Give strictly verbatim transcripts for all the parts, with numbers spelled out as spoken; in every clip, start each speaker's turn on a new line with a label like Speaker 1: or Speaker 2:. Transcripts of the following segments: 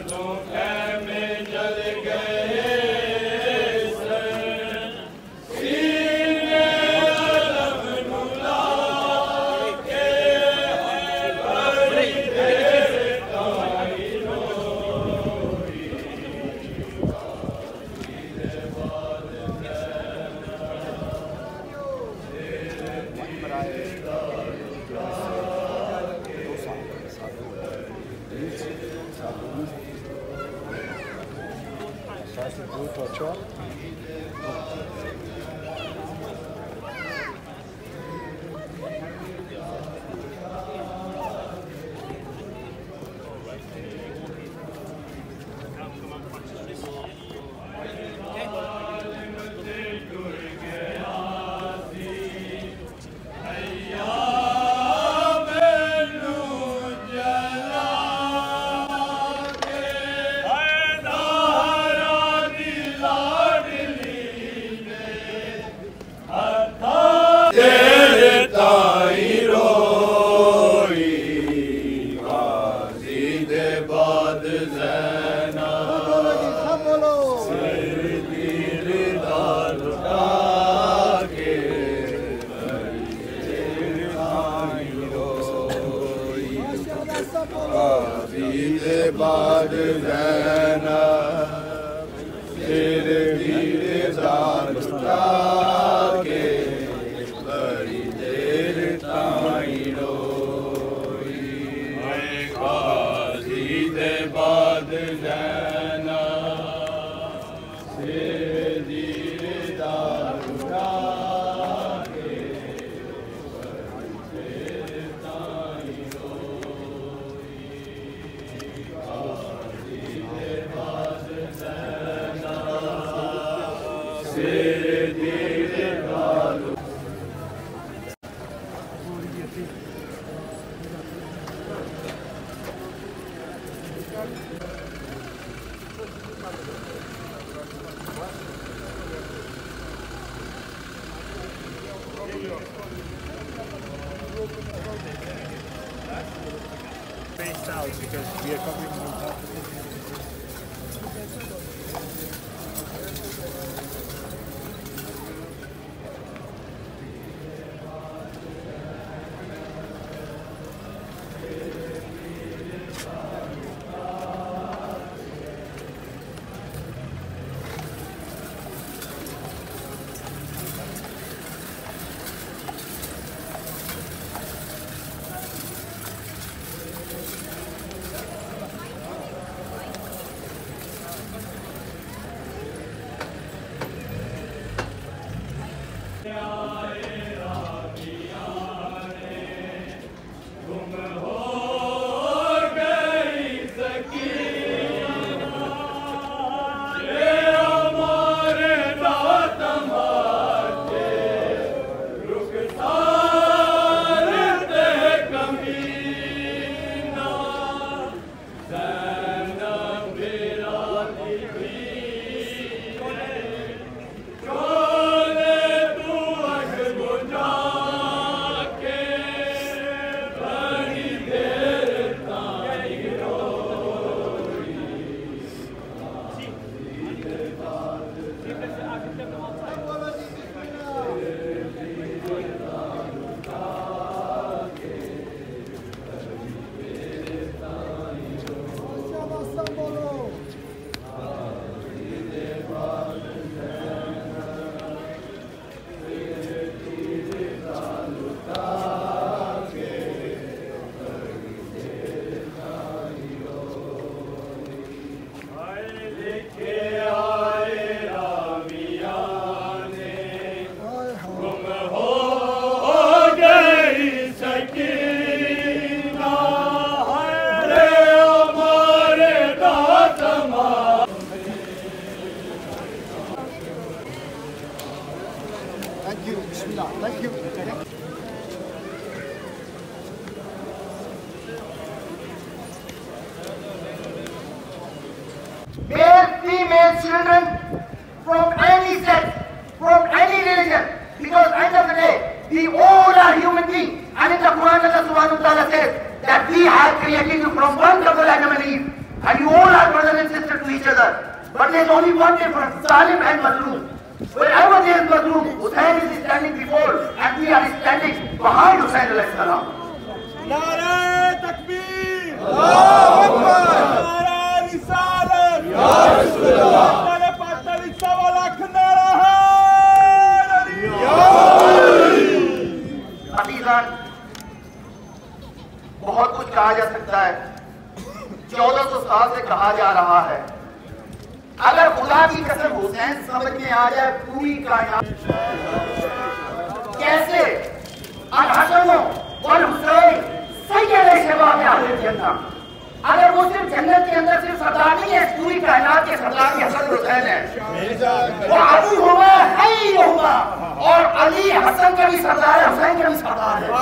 Speaker 1: Because we are covering on top of it.
Speaker 2: Children from any sect, from any religion, because end of the day, we all are human beings. And in the Quran, Allah subhanahu wa ta'ala says that we have created you from one couple Adam and Eve. and you all are brothers and sisters to each other. But there is only one difference: Salim and Mazloom. Wherever there is Mazloom, Hussain is standing before, and we are standing behind Hussain alayhi salam.
Speaker 1: Nara Takbir! Allahu Akbar! Nara Risalat! Ya Rasulullah! Nara Patali Sawalak Nara Hai! Ya
Speaker 2: अजीज़ान, बहुत कुछ कहा जा सकता है। चौदह सौ साल से कहा जा रहा है। अगर खुदा की कसम हुसैन समझ में आ जाए पूरी कायनात कैसे अल-हसन वल हुसैन सैयद शबाब अहले जन्नत, अगर वो सिर्फ जन्नत के अंदर सिर्फ सरदार नहीं है, पूरी कायनात के सरदार भी हसन हुसैन है। वो अबू हुआ है हुआ और अली हसन का भी सरदार है, हुसैन का भी सरदार है।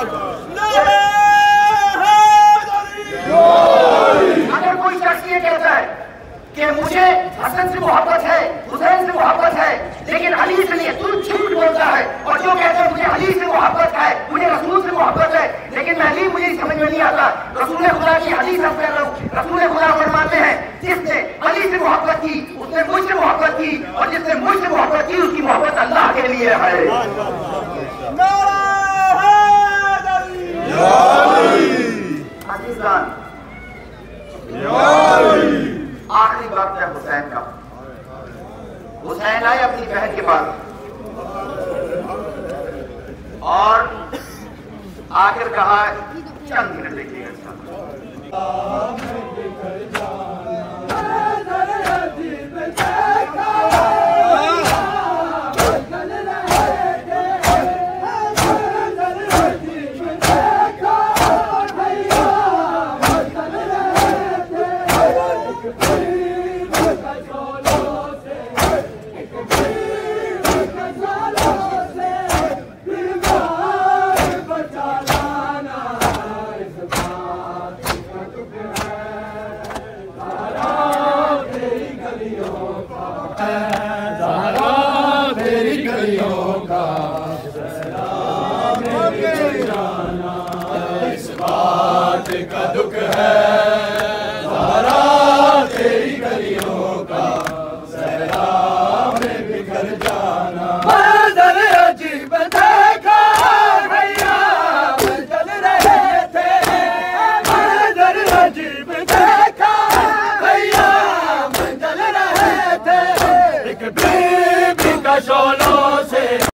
Speaker 2: अगर कोई शख्स ये कहता है कि मुझे हसन से मोहब्बत है, हुसैन से मोहब्बत है, लेकिन अली से नहीं, तू झूठ बोलता है। और जो कहता है मुझे अली से मोहब्बत है, मुझे रसूल से मोहब्बत है, लेकिन मैं अली मुझे समझ में नहीं आता, रसूल खुदा की हदीस हम कह रहा हूँ। रसूल खुदा फरमाते हैं जिसने अली से मोहब्बत की उसने मुझसे मोहब्बत की, और जिसने मुझसे मोहब्बत की उसकी मोहब्बत अल्लाह के लिए है। अजीज़ान, आखिरी वक्त है हुसैन का। हुसैन आए अपनी बहन के पास और आखिर कहा चंद मिनट देखिएगा।
Speaker 3: इस बात का दुख